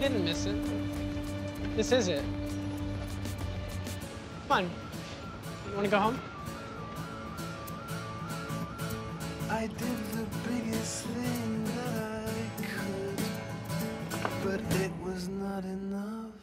didn't miss it. This is it. Come on. You want to go home? I did the biggest thing that I could, but it was not enough.